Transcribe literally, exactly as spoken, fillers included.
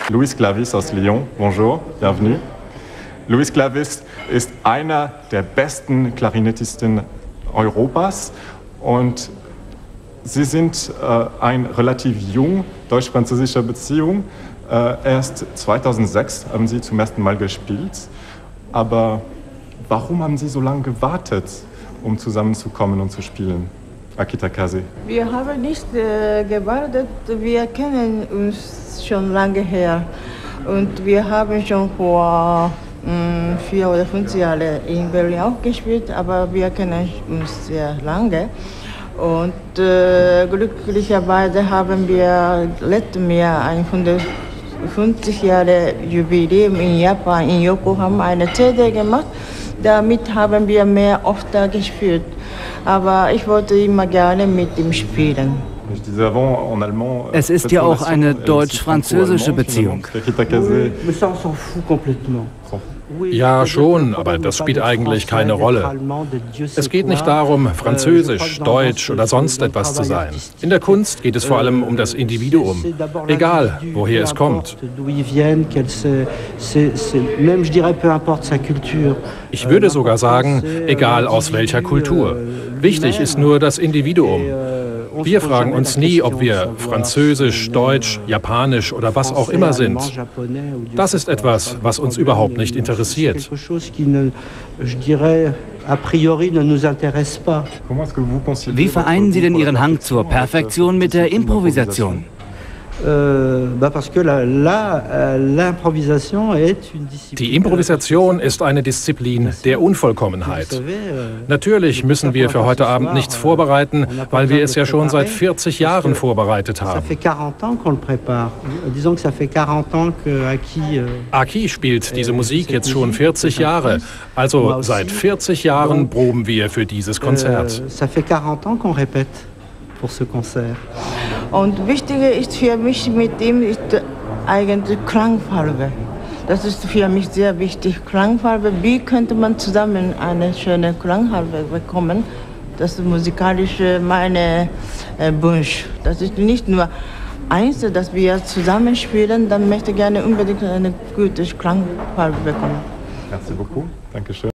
Luis Clavis aus Lyon. Bonjour, bienvenue. Luis Clavis ist einer der besten Klarinettisten Europas und Sie sind äh, ein relativ jung deutsch-französischer Beziehung. Äh, erst zweitausendsechs haben Sie zum ersten Mal gespielt. Aber warum haben Sie so lange gewartet, um zusammenzukommen und zu spielen? Akita Kasi. Wir haben nicht äh, gewartet, wir kennen uns schon lange her. Und wir haben schon vor mh, vier oder fünf Jahren in Berlin auch gespielt, aber wir kennen uns sehr lange. Und äh, glücklicherweise haben wir letztes Jahr ein hundertfünfzig Jahre Jubiläum in Japan, in Yokohama, eine C D gemacht. Damit haben wir mehr oft gespielt. Aber ich wollte immer gerne mit ihm spielen. Es ist ja auch eine deutsch-französische Beziehung. Ja, schon, aber das spielt eigentlich keine Rolle. Es geht nicht darum, französisch, deutsch oder sonst etwas zu sein. In der Kunst geht es vor allem um das Individuum, egal woher es kommt. Ich würde sogar sagen, egal aus welcher Kultur. Wichtig ist nur das Individuum. Wir fragen uns nie, ob wir französisch, deutsch, japanisch oder was auch immer sind. Das ist etwas, was uns überhaupt nicht interessiert. Wie vereinen Sie denn Ihren Hang zur Perfektion mit der Improvisation? Die Improvisation ist eine Disziplin der Unvollkommenheit. Natürlich müssen wir für heute Abend nichts vorbereiten, weil wir es ja schon seit vierzig Jahren vorbereitet haben. Aki spielt diese Musik jetzt schon vierzig Jahre, also seit vierzig Jahren proben wir für dieses Konzert. Und wichtiger ist für mich mit ihm ist eigentlich Klangfarbe. Das ist für mich sehr wichtig. Klangfarbe, wie könnte man zusammen eine schöne Klangfarbe bekommen? Das ist musikalisch mein äh, Wunsch. Das ist nicht nur eins, dass wir zusammen spielen, dann möchte ich gerne unbedingt eine gute Klangfarbe bekommen. Merci beaucoup. Dankeschön.